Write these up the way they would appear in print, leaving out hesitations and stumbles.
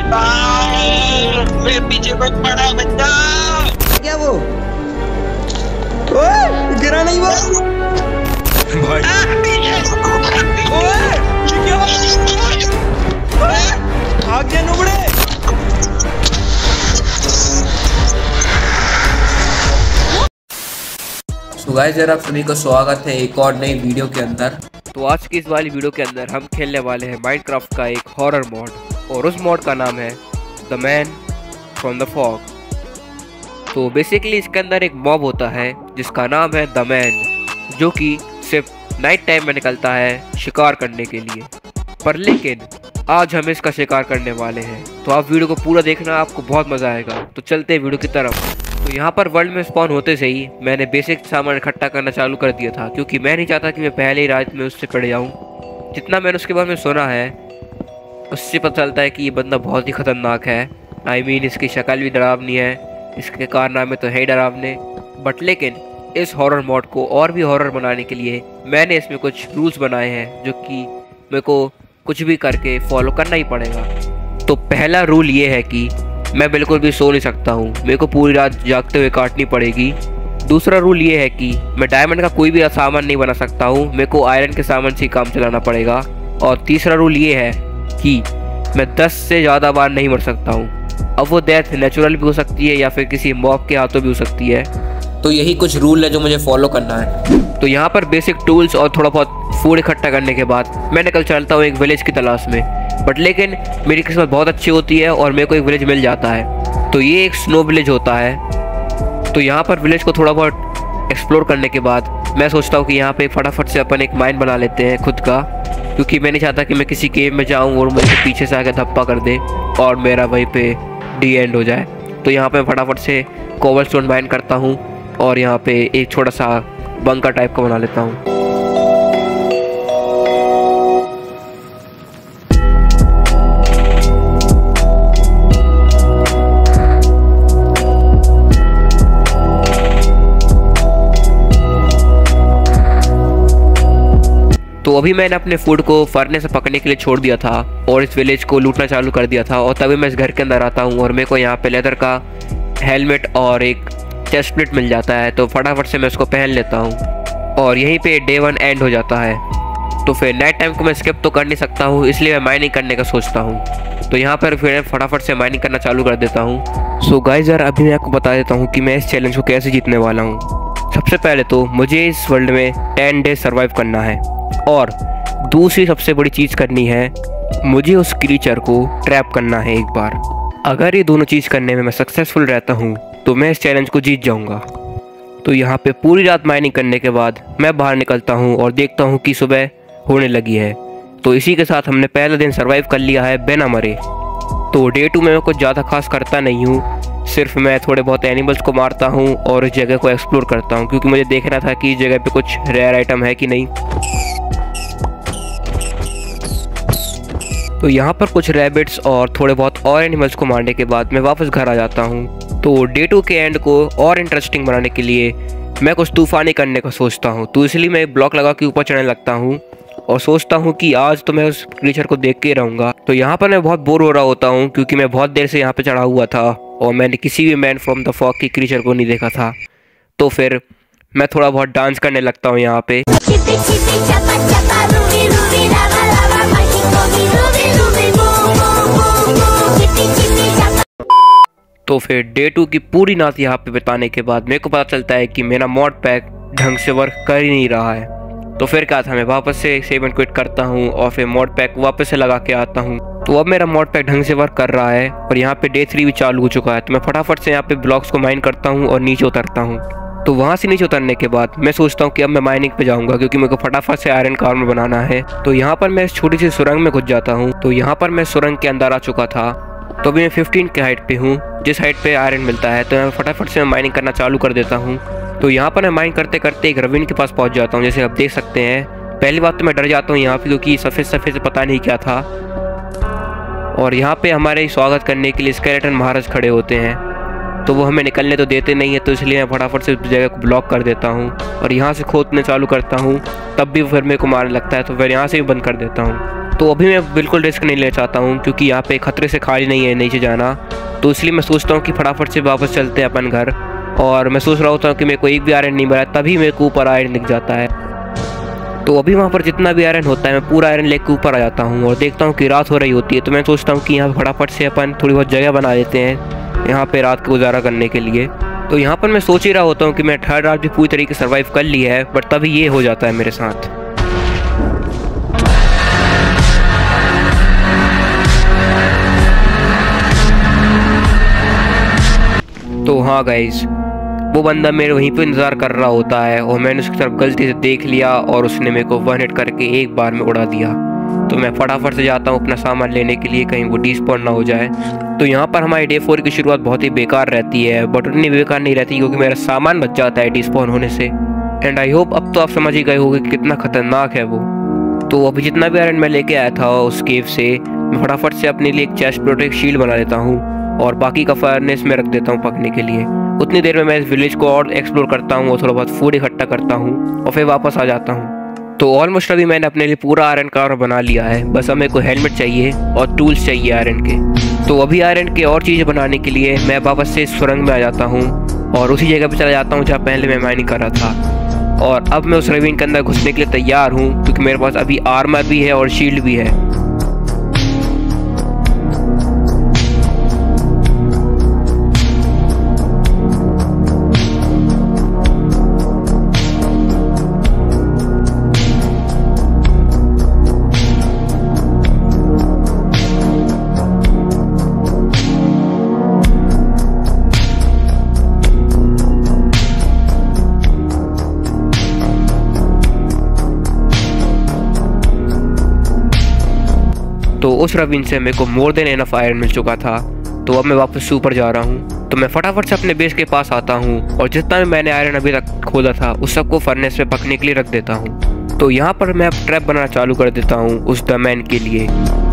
मेरे पीछे कोई पड़ा है बच्चा। क्या वो? ओए गिरा नहीं वो भाई। ओए ये क्या? भाग जा नुबड़े। तो गाइस यार आप सभी को स्वागत है एक और नई वीडियो के अंदर। तो आज की इस वाली वीडियो के अंदर हम खेलने वाले हैं माइनक्राफ्ट का एक हॉरर मोड और उस मोड का नाम है the man from the fog. तो बेसिकली इसके अंदर एक मॉब होता है जिसका नाम है द मैन, जो कि सिर्फ नाइट टाइम में निकलता है शिकार करने के लिए। पर लेकिन आज हम इसका शिकार करने वाले हैं, तो आप वीडियो को पूरा देखना, आपको बहुत मज़ा आएगा। तो चलते हैं वीडियो की तरफ। तो यहाँ पर वर्ल्ड में स्पॉन होते से ही मैंने बेसिक सामान इकट्ठा करना चालू कर दिया था, क्योंकि मैं नहीं चाहता कि मैं पहले ही रात में उससे पड़ जाऊँ। जितना मैंने उसके बारे में सुना है उससे पता चलता है कि ये बंदा बहुत ही ख़तरनाक है। आई मीन इसकी शक्ल भी डरावनी है, इसके कारनामे तो है ही डरावने। बट लेकिन इस हॉरर मोड को और भी हॉरर बनाने के लिए मैंने इसमें कुछ रूल्स बनाए हैं, जो कि मेरे को कुछ भी करके फॉलो करना ही पड़ेगा। तो पहला रूल ये है कि मैं बिल्कुल भी सो नहीं सकता हूँ, मेरे को पूरी रात जागते हुए काटनी पड़ेगी। दूसरा रूल ये है कि मैं डायमंड का कोई भी सामान नहीं बना सकता हूँ, मेरे को आयरन के सामान से ही काम चलाना पड़ेगा। और तीसरा रूल ये है कि मैं 10 से ज़्यादा बार नहीं मर सकता हूँ। अब वो डेथ नेचुरल भी हो सकती है या फिर किसी मॉब के हाथों भी हो सकती है। तो यही कुछ रूल है जो मुझे फॉलो करना है। तो यहाँ पर बेसिक टूल्स और थोड़ा बहुत फूड इकट्ठा करने के बाद मैं निकल चलता हूँ एक विलेज की तलाश में। बट लेकिन मेरी किस्मत बहुत अच्छी होती है और मेरे को एक विलेज मिल जाता है। तो ये एक स्नो विलेज होता है। तो यहाँ पर विलेज को थोड़ा बहुत एक्सप्लोर करने के बाद मैं सोचता हूँ कि यहाँ पे फटाफट से अपन एक माइन बना लेते हैं खुद का, क्योंकि मैं नहीं चाहता कि मैं किसी केव में जाऊँ और मुझे पीछे से आकर धप्पा कर दे और मेरा वहीं पे डी एंड हो जाए। तो यहाँ पे फटाफट से कोबलस्टोन माइन करता हूँ और यहाँ पे एक छोटा सा बंकर टाइप का बना लेता हूँ। तो अभी मैंने अपने फूड को फरने से पकड़ने के लिए छोड़ दिया था और इस विलेज को लूटना चालू कर दिया था। और तभी मैं इस घर के अंदर आता हूँ और मेरे को यहाँ पे लेदर का हेलमेट और एक चेस्ट प्लेट मिल जाता है। तो फटाफट से मैं उसको पहन लेता हूँ और यहीं पे डे 1 एंड हो जाता है। तो फिर नाइट टाइम को मैं स्किप तो कर नहीं सकता हूँ, इसलिए मैं माइनिंग करने का सोचता हूँ। तो यहाँ पर फिर फटाफट से माइनिंग करना चालू कर देता हूँ। सो गाइस यार अभी मैं आपको बता देता हूँ कि मैं इस चैलेंज को कैसे जीतने वाला हूँ। सबसे पहले तो मुझे इस वर्ल्ड में 10 डेज सर्वाइव करना है और दूसरी सबसे बड़ी चीज़ करनी है, मुझे उस क्रीचर को ट्रैप करना है एक बार। अगर ये दोनों चीज़ करने में मैं सक्सेसफुल रहता हूँ तो मैं इस चैलेंज को जीत जाऊँगा। तो यहाँ पे पूरी रात माइनिंग करने के बाद मैं बाहर निकलता हूँ और देखता हूँ कि सुबह होने लगी है। तो इसी के साथ हमने पहला दिन सर्वाइव कर लिया है बिना मरे। तो डे 2 में मैं कुछ ज़्यादा खास करता नहीं हूँ, सिर्फ मैं थोड़े बहुत एनिमल्स को मारता हूँ और इस जगह को एक्सप्लोर करता हूँ, क्योंकि मुझे देखना था कि इस जगह पे कुछ रेयर आइटम है कि नहीं। तो यहाँ पर कुछ रैबिट्स और थोड़े बहुत और एनिमल्स को मारने के बाद मैं वापस घर आ जाता हूँ। तो डे 2 के एंड को और इंटरेस्टिंग बनाने के लिए मैं कुछ तूफानी करने का सोचता हूँ। तो इसलिए मैं एक ब्लॉक लगा के ऊपर चढ़ने लगता हूँ और सोचता हूँ कि आज तो मैं उस क्रीचर को देख के रहूँगा। तो यहाँ पर मैं बहुत बोर हो रहा होता हूँ, क्योंकि मैं बहुत देर से यहाँ पे चढ़ा हुआ था और मैंने किसी भी मैन फ्रॉम द फॉग की क्रीचर को नहीं देखा था। तो फिर मैं थोड़ा बहुत डांस करने लगता हूँ यहाँ पे। तो फिर डे 2 की पूरी रात यहाँ पे बिताने के बाद मेरे को पता चलता है कि मेरा मॉड पैक ढंग से वर्क कर ही नहीं रहा है। तो फिर क्या था, मैं वापस से सेव एंड क्विट करता हूँ और फिर मॉड पैक वापस से लगा के आता हूँ। तो अब मेरा मॉड पैक ढंग से वर्क कर रहा है और यहाँ पे डे 3 भी चालू हो चुका है। तो मैं फटाफट से यहाँ पे ब्लॉक्स को माइन करता हूँ और नीचे उतरता हूँ। तो वहाँ से नीचे उतरने के बाद मैं सोचता हूँ कि अब मैं माइनिंग पे जाऊँगा, क्योंकि मेरे को फटाफट से आयरन का आर्मर बनाना है। तो यहाँ पर मैं इस छोटी सी सुरंग में घुस जाता हूँ। तो यहाँ पर मैं सुरंग के अंदर आ चुका था। तो अभी मैं 15 के हाइट पे हूँ, जिस हाइट पे आयरन मिलता है। तो मैं फटाफट से माइनिंग करना चालू कर देता हूँ। तो यहाँ पर मैं माइन करते करते एक रवीन के पास पहुँच जाता हूँ, जैसे आप देख सकते हैं। पहली बात तो मैं डर जाता हूँ यहाँ पे, क्योंकि सफ़ेद सफ़ेद से पता नहीं क्या था। और यहाँ पे हमारे स्वागत करने के लिए स्केलेटन महाराज खड़े होते हैं, तो वो हमें निकलने तो देते नहीं है। तो इसलिए मैं फटाफट से उस जगह को ब्लॉक कर देता हूँ और यहाँ से खोदने चालू करता हूँ। तब भी फिर मेरे को मारने लगता है, तो फिर यहाँ से भी बंद कर देता हूँ। तो अभी मैं बिल्कुल रिस्क नहीं लेना चाहता हूँ क्योंकि यहाँ पे खतरे से खाली नहीं है नीचे जाना। तो इसलिए मैं सोचता हूँ कि फटाफट से वापस चलते हैं अपन घर। और मैं सोच रहा होता हूँ कि मेरे को एक भी आयरन नहीं मिला, तभी मेरे को ऊपर आयरन दिख जाता है। तो अभी वहाँ पर जितना भी आयरन होता है मैं पूरा आयरन लेके ऊपर आ जाता हूँ और देखता हूँ कि रात हो रही होती है। तो मैं सोचता हूँ कि यहाँ फटाफट से अपन थोड़ी बहुत जगह बना देते हैं यहाँ पे रात का गुजारा करने के लिए। तो यहाँ पर मैं सोच ही रहा होता हूँ कि मैं थर्ड रात भी पूरी तरीके से सर्वाइव कर ली है, बट तभी ये हो जाता है मेरे साथ। तो हाँ गाइज, वो बंदा मेरे वहीं पे इंतज़ार कर रहा होता है और मैंने उसकी तरफ गलती से देख लिया और उसने मेरे को वन हिट करके एक बार में उड़ा दिया। तो मैं फटाफट से जाता हूँ अपना सामान लेने के लिए, कहीं वो डिस्पॉन ना हो जाए। तो यहाँ पर हमारी डे 4 की शुरुआत बहुत ही बेकार रहती है, बट उतनी बेकार नहीं रहती क्योंकि मेरा सामान बच जाता है डिस्पॉन होने से। एंड आई होप अब तो आप समझ ही गए होंगे कि कितना खतरनाक है वो। तो अभी जितना भी आयरन मैं लेके आया था उस केव से, मैं फटाफट से अपने लिए एक चेस्ट प्रोटेक्ट शील्ड बना लेता हूँ और बाकी का फायरनेस में रख देता हूँ पकने के लिए। उतनी देर में मैं इस विलेज को और एक्सप्लोर करता हूँ और थोड़ा बहुत फूड इकट्ठा करता हूँ और फिर वापस आ जाता हूँ। तो ऑलमोस्ट अभी मैंने अपने लिए पूरा आयरन का बना लिया है, बस अब मेरे को हेलमेट चाहिए और टूल्स चाहिए आयरन के। तो अभी आयरन के और चीज़ें बनाने के लिए मैं वापस से इस सुरंग में आ जाता हूँ और उसी जगह पे चला जाता हूँ जहाँ पहले मैं माइनिंग कर रहा था। और अब मैं उस रवीन के अंदर घुसने के लिए तैयार हूँ क्योंकि मेरे पास अभी आर्मर भी है और शील्ड भी है। तो उस रवीन से मेरे को मोर देन एनफ आयरन मिल चुका था। तो अब मैं वापस ऊपर जा रहा हूँ। तो मैं फटाफट से अपने बेस के पास आता हूँ और जितना भी मैंने आयरन अभी तक खोदा था उस सबको फर्नेस में पकने के लिए रख देता हूँ। तो यहाँ पर मैं अब ट्रैप बनाना चालू कर देता हूँ उस द मैन के लिए।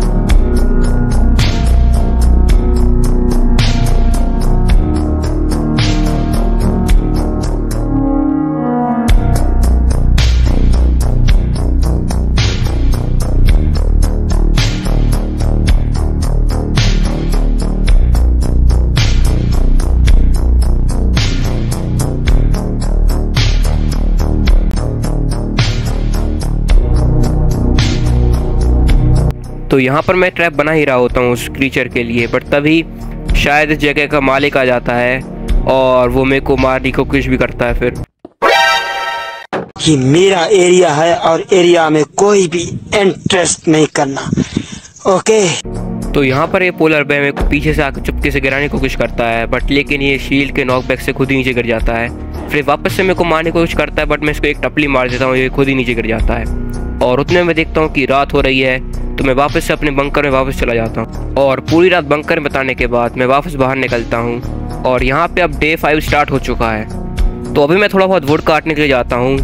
तो यहाँ पर मैं ट्रैप बना ही रहा होता हूँ उस क्रीचर के लिए, बट तभी शायद इस जगह का मालिक आ जाता है और वो मेरे को मारने की कोशिश भी करता है। फिर ये मेरा एरिया है और एरिया में कोई भी इंटरेस्ट नहीं करना, ओके। तो यहाँ पर ये पोलर बेयर मेरे को पीछे से आकर चुपके से गिराने की कोशिश करता है, बट लेकिन ये शील्ड के नॉकबैक से खुद ही नीचे गिर जाता है। फिर वापस से मेरे को मारने की कोशिश करता है, बट मैं इसको एक टपली मार देता हूँ, ये खुद ही नीचे गिर जाता है। और उतने में देखता हूँ कि रात हो रही है, तो मैं वापस से अपने बंकर में वापस चला जाता हूँ। और पूरी रात बंकर में बिताने के बाद मैं वापस बाहर निकलता हूँ और यहाँ पे अब डे 5 स्टार्ट हो चुका है। तो अभी मैं थोड़ा बहुत वुड काटने के लिए जाता हूँ।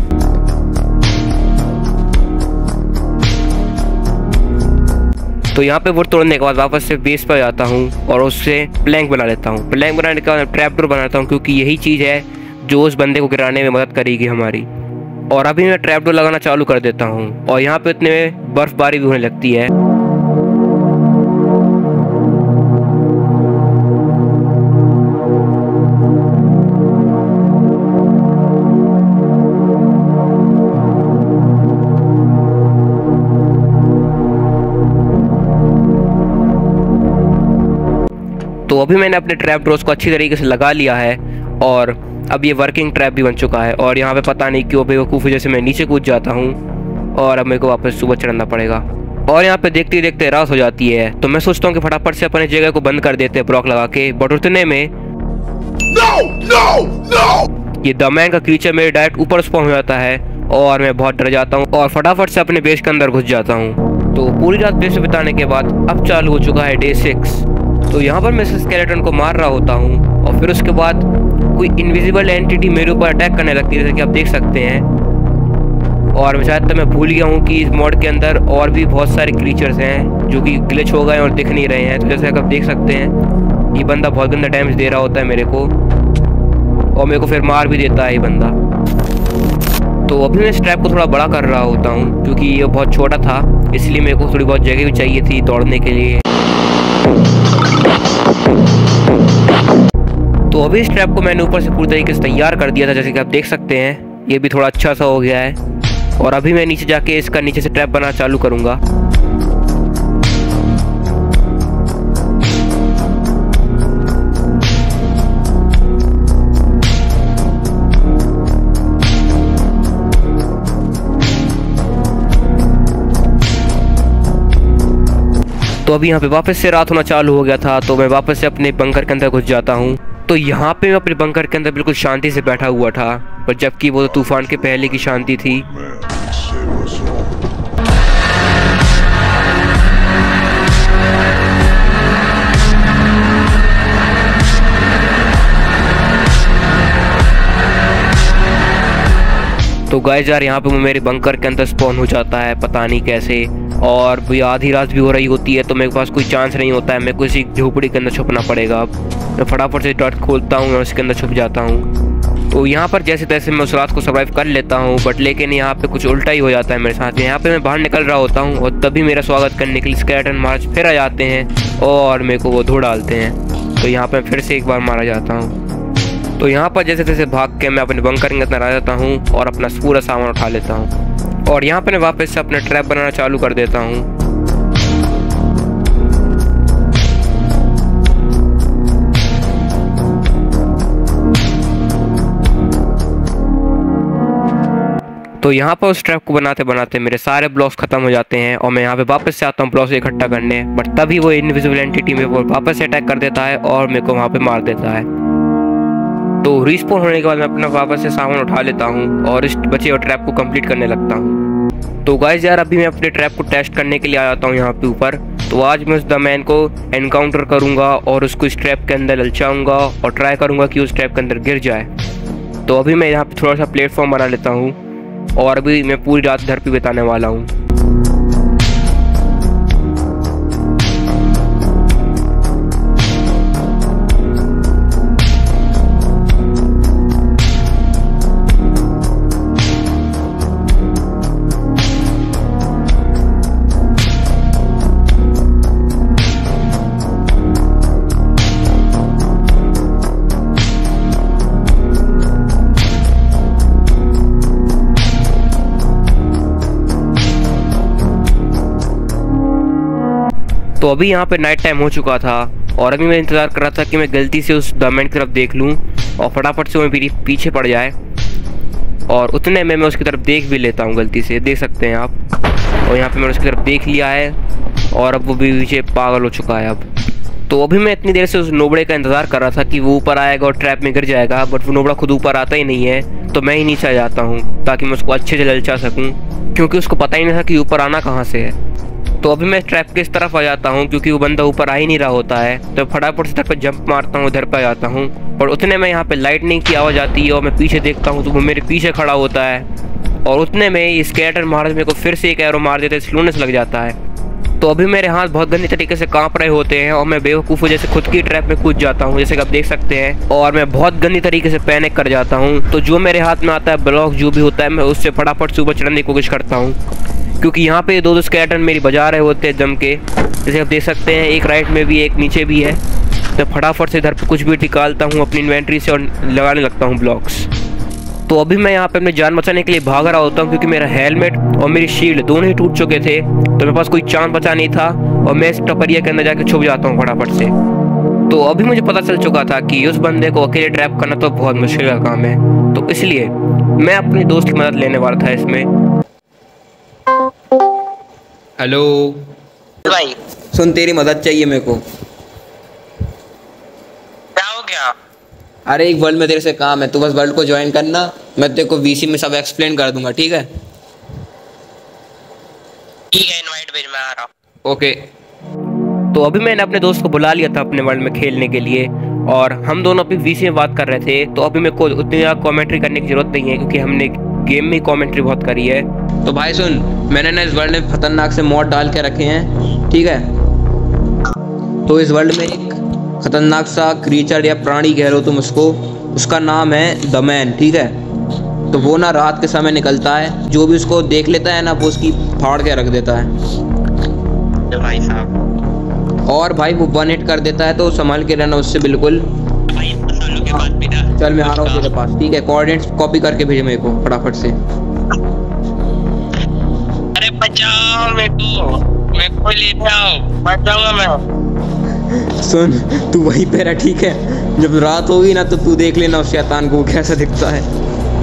तो यहाँ पे वुड तोड़ने के बाद वापस से बेस पर जाता हूँ और उससे प्लैंक बना लेता हूँ। प्लैंक बनाने के बाद ट्रैप डोर बनाता हूँ क्योंकि यही चीज़ है जो उस बंदे को गिराने में मदद करेगी हमारी। और अभी मैं ट्रैप डोर लगाना चालू कर देता हूँ और यहाँ पे इतने में बर्फबारी भी होने लगती है। तो अभी मैंने अपने ट्रैप डोर्स को अच्छी तरीके से लगा लिया है और अब ये वर्किंग ट्रैप भी बन चुका है। और यहाँ पे पता नहीं क्यों बेवकूफ़ी जैसे मैं नीचे कूद जाता हूँ और अब मेरे को वापस सुबह चढ़ना पड़ेगा। और यहाँ पे देखते देखते रात हो जाती है। तो मैं सोचता हूँ कि फटाफट से अपने जगह को बंद कर देते हैं ब्लॉक लगा के, बट उतने में ये द मैन का क्रीचर मेरे डायरेक्ट ऊपर स्पॉन हो जाता है और मैं बहुत डर जाता हूँ और फटाफट से अपने बेस के अंदर घुस जाता हूँ। तो पूरी रात बेस में बिताने के बाद अब चालू हो चुका है डे 6। तो यहाँ पर मैं स्केलेटन को मार रहा होता हूँ और फिर उसके बाद कोई इनविजिबल एंटिटी मेरे ऊपर अटैक करने लगती है, जैसे कि आप देख सकते हैं। और शायद तो मैं भूल गया हूँ कि इस मॉड के अंदर और भी बहुत सारे क्रीचर्स हैं जो कि ग्लिच हो गए और दिख नहीं रहे हैं। तो जैसे आप देख सकते हैं ये बंदा बहुत गंदा डैमेज दे रहा होता है मेरे को और मेरे को फिर मार भी देता है ये बंदा। तो अभी मैं इस ट्रैप को थोड़ा बड़ा कर रहा होता हूँ क्योंकि ये बहुत छोटा था, इसलिए मेरे को थोड़ी बहुत जगह भी चाहिए थी दौड़ने के लिए। तो अभी इस ट्रैप को मैंने ऊपर से पूरी तरीके से तैयार कर दिया था, जैसे कि आप देख सकते हैं ये भी थोड़ा अच्छा सा हो गया है। और अभी मैं नीचे जाके इसका नीचे से ट्रैप बनाना चालू करूँगा। तो अभी यहाँ पे वापस से रात होना चालू हो गया था, तो मैं वापस से अपने बंकर के अंदर घुस जाता हूँ। तो यहाँ पे मैं अपने बंकर के अंदर बिल्कुल शांति से बैठा हुआ था, पर जबकि वो तो तूफान के पहले की शांति थी। तो गाइस यार यहाँ पे वो मेरे बंकर के अंदर स्पॉन हो जाता है, पता नहीं कैसे। और भी आधी रात भी हो रही होती है, तो मेरे पास कोई चांस नहीं होता है, मेरे को इसी झोपड़ी के अंदर छुपना पड़ेगा। अब मैं फटाफट से डॉट खोलता हूँ और उसके अंदर छुप जाता हूँ। तो यहाँ पर जैसे तैसे मैं उस रात को सर्वाइव कर लेता हूँ, बट लेकिन यहाँ पे कुछ उल्टा ही हो जाता है मेरे साथ। यहाँ पे मैं बाहर निकल रहा होता हूँ और तभी मेरा स्वागत करने के लिए स्केलेटन मार्च फिर आ जाते हैं और मेरे को वो धो डालते हैं। तो यहाँ पर फिर से एक बार मारा जाता हूँ। तो यहाँ पर जैसे तैसे भाग के मैं अपने बंकर के अंदर आ जाता हूँ और अपना पूरा सामान उठा लेता हूँ। और यहाँ पर मैं वापस से अपना ट्रैप बनाना चालू कर देता हूँ। तो यहाँ पर उस ट्रैप को बनाते बनाते मेरे सारे ब्लॉक्स खत्म हो जाते हैं और मैं यहाँ पे वापस से आता हूँ ब्लॉक्स इकट्ठा करने, बट तभी वो इनविजिबल एंटिटी में वो वापस से अटैक कर देता है और मेरे को वहाँ पे मार देता है। तो रिस्पॉन होने के बाद मैं अपना वापस से सामान उठा लेता हूँ और इस बचे हुए ट्रैप को कंप्लीट करने लगता हूँ। तो गाइस यार अभी मैं अपने ट्रैप को टेस्ट करने के लिए आ जाता हूँ यहाँ पे ऊपर। तो आज मैं उस द मैन को एनकाउंटर करूँगा और उसको इस ट्रैप के अंदर ललचाऊँगा और ट्राई करूँगा कि उस ट्रैप के अंदर गिर जाए। तो अभी मैं यहाँ पे थोड़ा सा प्लेटफॉर्म बना लेता हूँ और अभी मैं पूरी रात घर पे बिताने वाला हूँ। तो अभी यहाँ पे नाइट टाइम हो चुका था और अभी मैं इंतज़ार कर रहा था कि मैं गलती से उस डोमेन की तरफ देख लूँ और फटाफट से वो मेरे पीछे पड़ जाए, और उतने में मैं उसकी तरफ देख भी लेता हूँ गलती से, देख सकते हैं आप। और यहाँ पे मैंने उसकी तरफ देख लिया है और अब वो भी पीछे पागल हो चुका है अब। तो अभी मैं इतनी देर से उस नोबड़े का इंतज़ार कर रहा था कि वो ऊपर आएगा और ट्रैप में गिर जाएगा, बट वो नोबड़ा खुद ऊपर आता ही नहीं है। तो मैं ही नीचे आ जाता हूँ ताकि मैं उसको अच्छे से ललचा सकूँ, क्योंकि उसको पता ही नहीं था कि ऊपर आना कहाँ से है। तो अभी मैं ट्रैप के इस तरफ आ जाता हूँ क्योंकि वो बंदा ऊपर आ ही नहीं रहा होता है। तो फटाफट से तरफ जंप मारता हूँ, उधर पे आ जाता हूँ और उतने में यहाँ पे लाइटनिंग की आवाज़ आती है और मैं पीछे देखता हूँ तो वो मेरे पीछे खड़ा होता है। और उतने में ये स्केलेटन महाराज मेरे को फिर से एक एरो मार देते, स्लोनेस लग जाता है। तो अभी मेरे हाथ बहुत गंदे तरीके से कांप रहे होते हैं और मैं बेवकूफ़ जैसे खुद की ट्रैप में कूद जाता हूँ, जैसे कि आप देख सकते हैं। और मैं बहुत गंदी तरीके से पैनिक कर जाता हूँ। तो जो मेरे हाथ में आता है ब्लॉक जो भी होता है, मैं उससे फटाफट से ऊपर चढ़ने की कोशिश करता हूँ, क्योंकि यहाँ पे दो स्केलेटन मेरी बजा रहे होते हैं जम के, जैसे आप देख सकते हैं। एक राइट में भी एक नीचे भी है। तो फटाफट से इधर पे कुछ भी निकालता हूँ अपनी इन्वेंट्री से और लगाने लगता हूँ ब्लॉक्स। तो अभी मैं यहाँ पे अपनी जान बचाने के लिए भाग रहा होता हूँ क्योंकि मेरा हेलमेट और मेरी शील्ड दोनों ही टूट चुके थे। तो मेरे पास कोई चांस बचा नहीं था और मैं इस टपरिया के अंदर जाके छुप जाता हूँ फटाफट से। तो अभी मुझे पता चल चुका था कि उस बंदे को अकेले ट्रैप करना तो बहुत मुश्किल का काम है। तो इसलिए मैं अपने दोस्त की मदद लेने वाला था इसमें। हेलो भाई सुन, तेरी मदद चाहिए मेरे को। क्या हो गया? अरे एक वर्ल्ड में तेरे से काम है, तू बस वर्ल्ड को ज्वाइन करना, मैं तेरे को वीसी में सब एक्सप्लेन कर दूंगा, ठीक है? ठीक है, इनवाइट भेज, मैं आ रहा हूँ। ओके। तो अभी मैंने अपने दोस्त को बुला लिया था अपने वर्ल्ड में खेलने के लिए और हम दोनों अभी वीसी में बात कर रहे थे। तो अभी मेरे को उतनी ज़्यादा कॉमेंट्री करने की जरूरत नहीं है क्योंकि हमने गेम में कॉमेंट्री बहुत करी है। तो भाई सुन, मैंने ना इस वर्ल्ड में खतरनाक से मॉड डाल के रखे हैं, ठीक है? तो इस वर्ल्ड में एक खतरनाक सा क्रीचर या प्राणी कह लो तुम उसको, उसका नाम है द मैन, ठीक है? तो वो ना रात के समय निकलता है, जो भी उसको देख लेता है ना वो उसकी फाड़ के रख देता है। भाई साहब, और भाई वो 1 हिट कर देता है, तो संभाल के रहना उससे बिल्कुल। भाई सालों के बाद बिना चल मैं आ रहा हूँ तेरे पास, ठीक है? कोऑर्डिनेट्स कॉपी करके भेजे मेरे को फटाफट से। अरे बचाओ मेरे को ले आओ, मर जाऊंगा मैं। सुन तू वहीं पे रह, ठीक है? जब रात होगी ना तो तू देख लेना उस शैतान को कैसा दिखता है।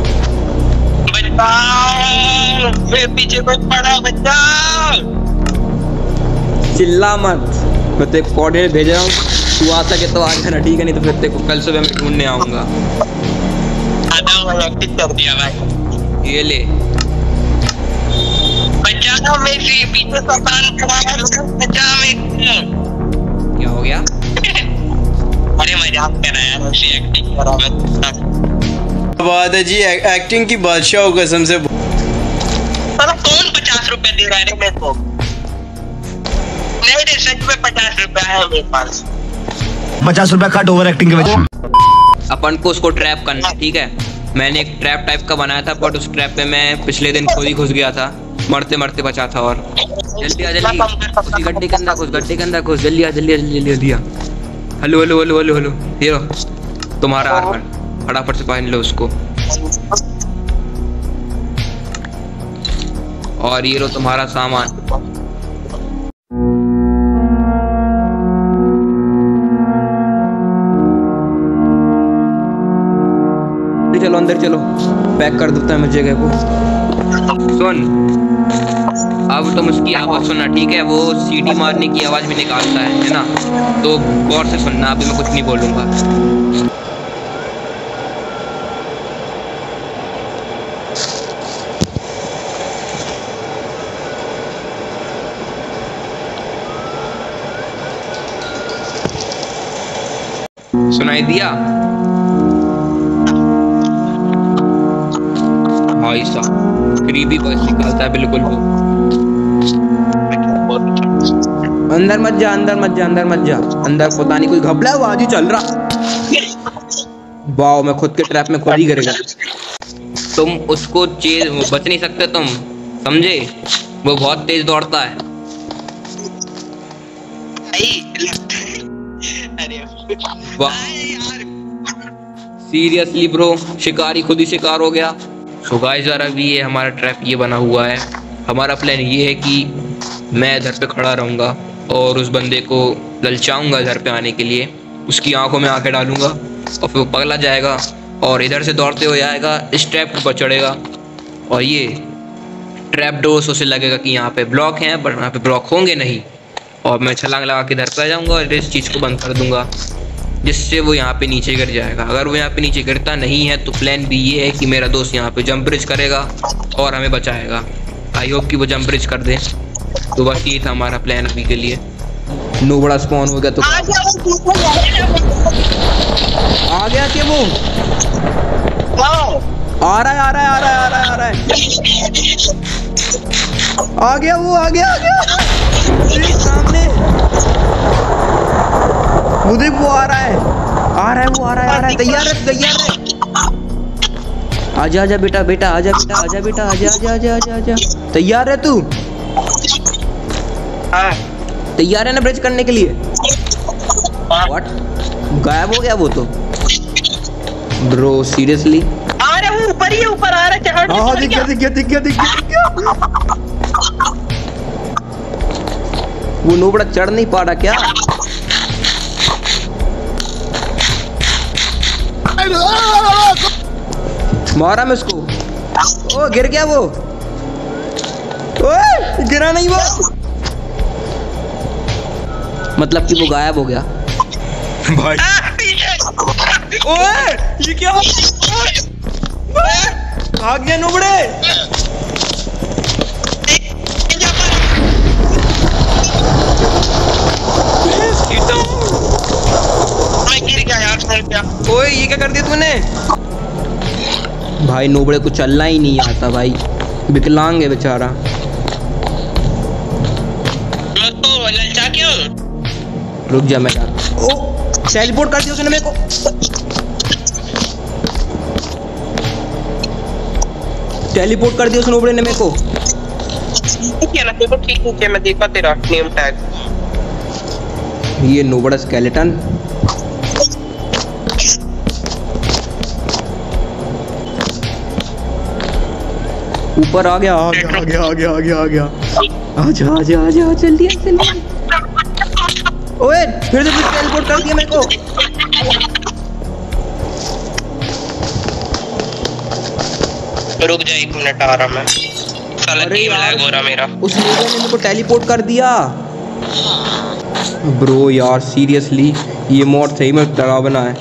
बचाओ, मेरे पीछे कोई पड़ा, बचाओ। चिल्ला मत, मैं तेरे को कोऑर्डिनेट भेज रहा हूँ, तू आ सके तो आ जाना, ठीक है? नहीं तो फिर तेरे को कल सुबह मैं ढूंढने आऊंगा। कर दिया भाई, ये ले। बचाओ, मेरे पीछे शैतान खड़ा है, बचाओ मेरे को। क्या हो गया? अरे मजाक कर रहा है यार, उसी एक्टिंग कर रहा है। बात है जी, एक्टिंग की बादशाह हो कसम से। साला कौन 50 रुपए दे रहा है मेरे को? नहीं रे, सच में 50 रुपए है मेरे पास। 50 रुपया कट ओवर एक्टिंग के वजह। अपन को उसको ट्रैप करना, ठीक है? मैंने एक ट्रैप टाइप का बनाया था, बट उस ट्रैप पे मैं पिछले दिन खुद ही घुस गया था, मरते मरते बचा था। और जल्दी आ, जल्दी उसी गड्ढे के अंदर घुस, गड्ढे के अंदर घुस, जल्दी आ, जल्दी आ, जल्दी जल्दी आ। Hello hello hello hello hello, ये लो तुम्हारा आर्मर, फटाफट से पहन लो उसको। और ये लो तुम्हारा सामान। चलो अंदर चलो, पैक कर देता है मैं जगह को। सुन, अब तुम उसकी आवाज सुनना, ठीक है? वो सीटी मारने की आवाज भी निकालता है ना? तो गौर से सुनना, अभी मैं कुछ नहीं बोलूंगा। सुनाई दिया? भाई साहब क्रीपी वॉइस निकालता है बिल्कुल वो। अंदर मत जा, अंदर मत जा, अंदर मत जा, अंदर पता नहीं कोई घपला है, वो आज ही चल रहा। वाओ, मैं खुद के ट्रैप में खुद ही गिर गया। तुम उसको बच नहीं सकते तुम, समझे? वो बहुत तेज दौड़ता है। सीरियसली ब्रो, शिकारी खुद ही शिकार हो गया। सो गाइस यार, अभी ये हमारा ट्रैप ये बना हुआ है। हमारा प्लान ये है कि मैं इधर पे खड़ा रहूँगा और उस बंदे को ललचाऊंगा इधर पे आने के लिए, उसकी आंखों में आंखें डालूंगा और फिर वो पगला जाएगा और इधर से दौड़ते हुए आएगा, इस ट्रैप पर चढ़ेगा और ये ट्रैप डोर से लगेगा कि यहाँ पे ब्लॉक हैं, बट यहाँ पे ब्लॉक होंगे नहीं, और मैं छलांग लगा के इधर पे आ जाऊँगा और इस चीज़ को बंद कर दूंगा, जिससे वो यहाँ पे नीचे गिर जाएगा। अगर वो यहाँ पे नीचे गिरता नहीं है तो प्लान भी ये है कि मेरा दोस्त यहाँ पे जंप ब्रिज करेगा और हमें बचाएगा। आई होप कि वो जंप ब्रिज कर दे। तो बस ये था हमारा प्लान अभी के लिए। नो बड़ा स्पॉन हो गया तो आ गया कि वो आ रहा है, आ रहा है, आ रहा है, आ रहा है, आ रहा है, आ गया वो, आ गया, आ गया सामने। मुझे वो आ रहा है, आ रहा है, वो आ रहा है, आ रहा है। तैयार है, तैयार है। आजा आजा बेटा, बेटा आजा, बेटा आजा, बेटा आजा, आजा आजा आजा आजा। तैयार है तू? तैयार है ना ब्रिज करने के लिए? व्हाट, गायब हो गया वो तो ब्रो, सीरियसली? आ रहा है, ऊपर ही ऊपर आ रहा है, चढ़। हाँ दिख गया, दिख गया, दिख गया, दिख गया। वो नोबड़ा चढ़ नहीं पा रहा क्या? मारा मैं उसको। ओ गिर गया वो। ओए गिरा नहीं वो, मतलब कि वो गायब हो गया भाई। ओए ये क्या? भाग गया नुबड़े। गिर गया यार, गिर गया। ओए ये क्या कर दिया तूने? भाई नोबड़े को चलना ही नहीं आता भाई, विकलांग है बेचारा। तो ललचा क्यों? रुक जा मैं ओ टेलीपोर्ट कर दिया उसने मेरे को। टेलीपोर्ट कर दिया उस नोबड़े ने मेरे को। ठीक है ना, देखो ठीक नीचे मैं देखा तेरा नेम टैग। ये नोबड़ा स्केलेटन। ऊपर आ गया आ गया आ गया आ गया आ गया आ गया। आजा आजा आजा जल्दी जल्दी। ओए फिर से टेलीपोर्ट कर दिया मेरे को। रुक जा 1 मिनट आ रहा मैं। साला गेम लैग हो रहा मेरा। उस नोबड़े ने मेरे को टेलीपोर्ट कर दिया। ब्रो यार सीरियसली ये मॉड सही में डरावना है।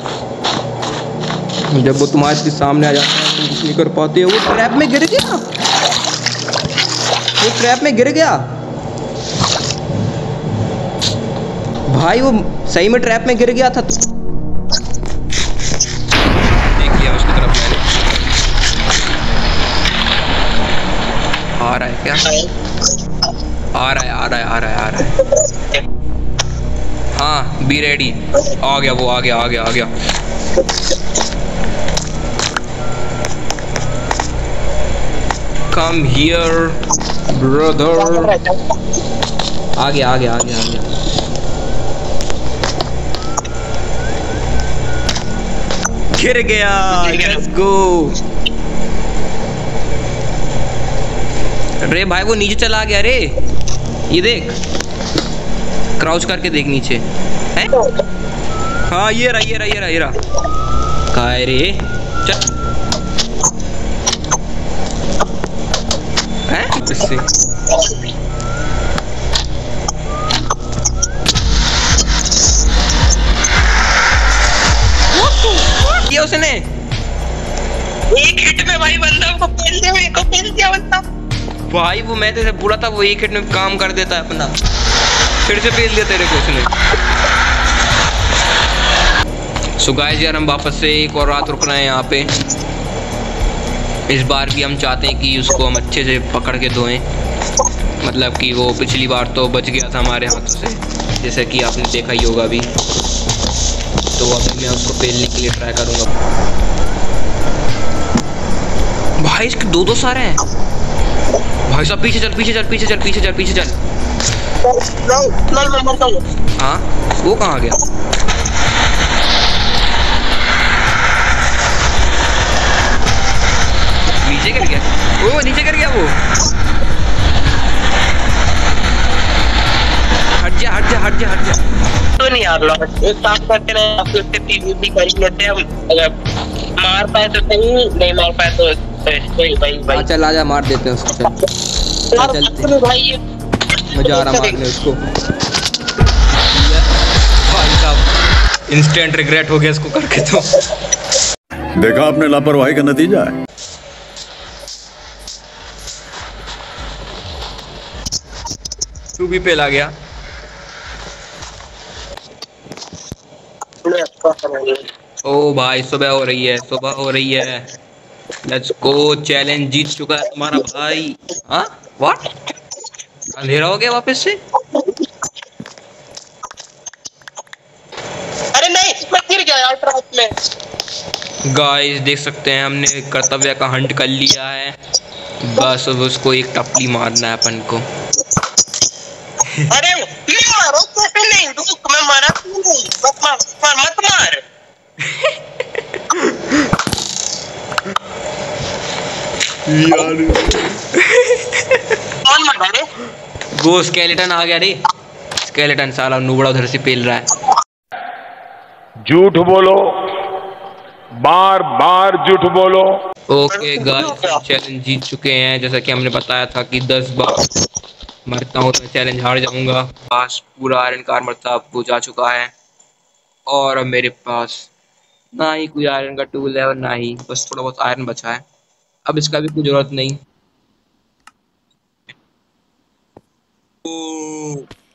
जब वो तुम्हारे सामने आ जाता है तुम कुछ नहीं कर पाते हो। वो ट्रैप में गिर गया, वो ट्रैप में गिर गया भाई, वो सही में ट्रैप में गिर गया था। देख लिया उसकी तरफ मैंने। आ रहा है क्या? आ रहा है आ रहा है आ रहा है आ रहा है। हाँ बी रेडी। आ गया वो, आ गया आ गया आ गया। Come here brother. आ गया आ गया आ गया आ गया। गिर गया। Let's go. रे भाई वो नीचे चला गया रे। ये देख, क्राउच करके देख नीचे है। हाँ ये रहा ये रहा ये रहा ये रहा। कहाँ है रे? चल हैं इससे। किया उसने एक हिट में भाई बंदा को पेल दिया, मेरे को पेल दिया बंदा भाई। वो मैं तेरे से बोला था वो एक हिट में काम कर देता है अपना, फिर से पेल दिया तेरे को उसने। सो गाइस यार हम वापस से एक और रात रुक रहे हैं यहाँ पे। इस बार भी हम चाहते हैं कि उसको हम अच्छे से पकड़ के धोएं। मतलब कि वो पिछली बार तो बच गया था हमारे हाथों से, जैसे कि आपने देखा ही होगा अभी। तो अभी मैं उसको पेलने के लिए ट्राई करूँगा। भाई इसके दो सारे हैं भाई साहब। पीछे चल पीछे चल पीछे चल पीछे चल पीछे चल। हाँ वो कहाँ गया? नीचे गिर गया वो, नीचे गिर गया वो। हट जा हट जा हट जा हट जा। तो नहीं यार लॉर्ड, एक काम करते हैं आपके उससे पीवीपी कर लेते हैं हम। अगर मार पाए तो सही, नहीं मार पाए तो कोई भाई। चल आजा मार देते हैं उसको। चल चलते भाई ये मजा आ रहा मारने उसको। भाई साहब इंस्टेंट रिग्रेट हो गया इसको करके। तो देखा आपने लापरवाही का नतीजा है। तू भी पेल आ गया। ओ भाई सुबह हो रही है, सुबह हो रही है। Let's go. चैलेंज जीत चुका है तुम्हारा भाई। हाँ व्हाट? अंधेरा हो गया वापस से। अरे नहीं मैं गिर गया यार ट्रैप में। गाइस देख सकते हैं हमने कर्तव्य का हंट कर लिया है। बस अब उसको एक टपली मारना है अपन को। अरे मारो कैसे नहीं, रुक मैं मारा क्यों नहीं? मत मार मत मार। कौन मारा रे? वो स्केलेटन आ गया रे। स्केलेटन साला नुबड़ा उधर से पेल रहा है। झूठ बोलो, बार बार झूठ बोलो। ओके गाइस चैलेंज जीत चुके हैं। जैसा कि हमने बताया था कि 10 बार मरता हूँ तो मैं चैलेंज हार जाऊंगा। पास पूरा आयरन का आर्मर था, वो जा चुका है। और अब मेरे पास ना ही कोई आयरन का टूल है और ना ही बस थोड़ा बहुत आयरन बचा है। अब इसका भी कोई जरूरत नहीं।